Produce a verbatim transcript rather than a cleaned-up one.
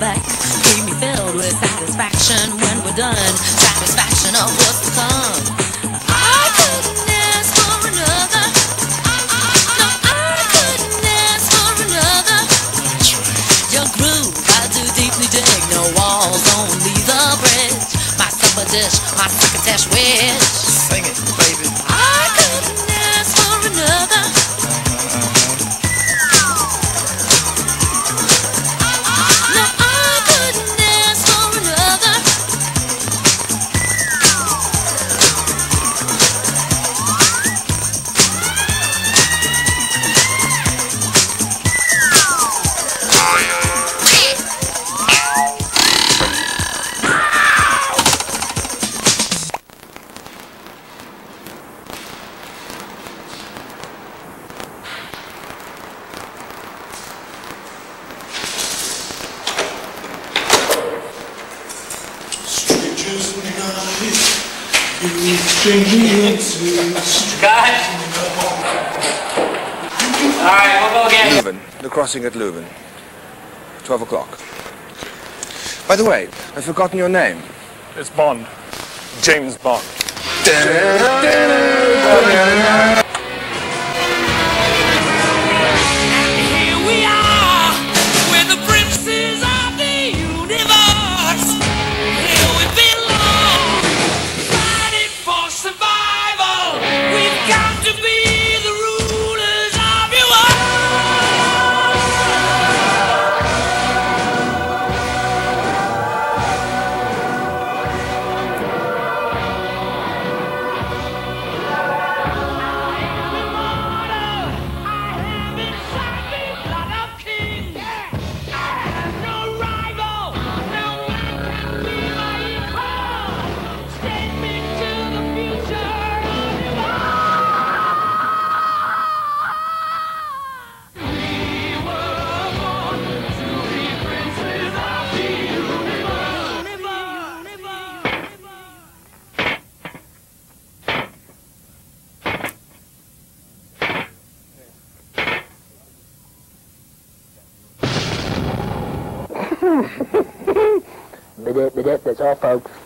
back. Keep me filled with satisfaction when we're done. Satisfaction of what's to come. I couldn't ask for another. No, I couldn't ask for another. Your groove, I do deeply dig. No walls, only the bridge. My supper dish, my succotash wish. Sing it, baby. I couldn't ask for another. No, I couldn't ask for another. Cut! Alright, we'll go again. Leuven, the crossing at Leuven. Twelve o'clock. By the way, I've forgotten your name. It's Bond. James Bond. Here we are, we're the princes of the universe. Here we belong, fighting for survival. We've got to be the rulers of your world. I have inside me blood of king. I have no rival, no man can be my equal. Take me to the future of your world. We were born to be princes of the universe. Bidip, bidip, that's all folks.